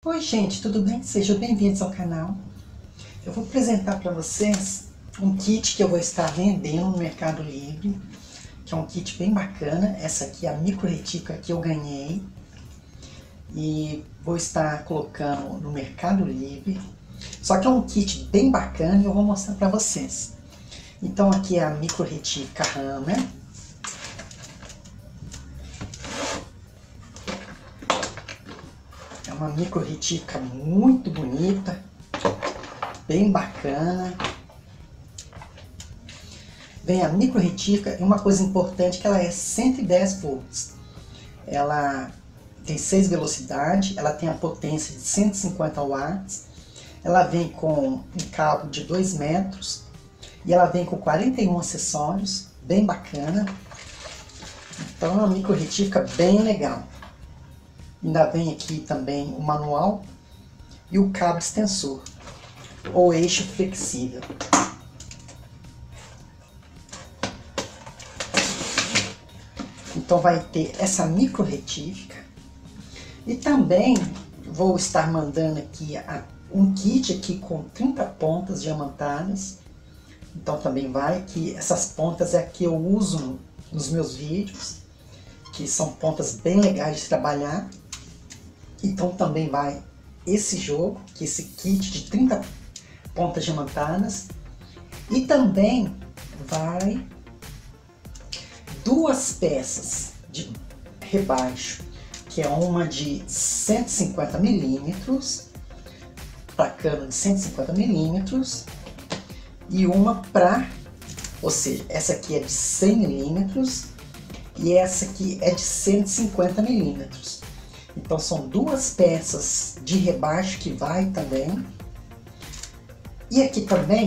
Oi gente, tudo bem? Sejam bem-vindos ao canal. Eu vou apresentar para vocês um kit que eu vou estar vendendo no Mercado Livre, que é um kit bem bacana. Essa aqui é a micro retífica que eu ganhei e vou estar colocando no Mercado Livre. Só que é um kit bem bacana e eu vou mostrar para vocês. Então aqui é a micro retífica Hammer. É uma micro retífica muito bonita, bem bacana. Vem a micro retífica e uma coisa importante que ela é 110 volts. Ela tem 6 velocidades, ela tem a potência de 150 watts. Ela vem com um cabo de 2 metros e ela vem com 41 acessórios, bem bacana. Então é uma micro retífica bem legal. Ainda vem aqui também o manual e o cabo extensor, ou eixo flexível. Então vai ter essa micro retífica. E também vou estar mandando aqui um kit aqui com 30 pontas diamantadas. Então também vai, que essas pontas é que eu uso nos meus vídeos, que são pontas bem legais de trabalhar. Então também vai esse jogo, que é esse kit de 30 pontas diamantadas. E também vai 2 peças de rebaixo, que é uma de 150 milímetros, para cano de 150 milímetros, e uma para, ou seja, essa aqui é de 100 milímetros e essa aqui é de 150 milímetros. Então são 2 peças de rebaixo que vai também. E aqui também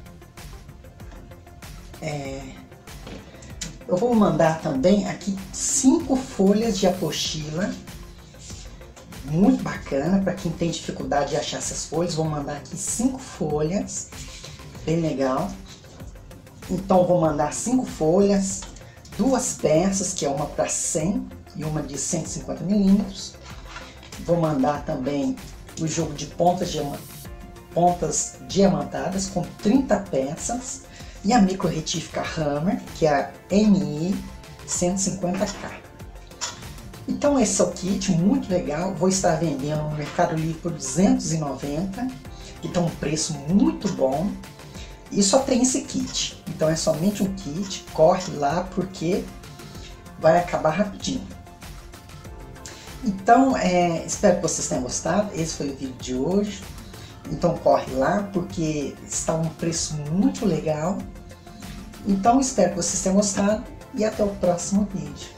eu vou mandar também aqui 5 folhas de apostila. Muito bacana, para quem tem dificuldade de achar essas folhas, vou mandar aqui 5 folhas. Bem legal. Então vou mandar 5 folhas, 2 peças, que é uma para 100 e uma de 150 milímetros. Vou mandar também o jogo de pontas diamantadas com 30 peças e a micro retífica Hammer, que é a MI 150K. Então esse é o kit, muito legal. Vou estar vendendo no Mercado Livre por 290, que tem um preço muito bom. E só tem esse kit, então é somente um kit. Corre lá porque vai acabar rapidinho. Então, espero que vocês tenham gostado. Esse foi o vídeo de hoje. Então corre lá porque está um preço muito legal. Então espero que vocês tenham gostado e até o próximo vídeo.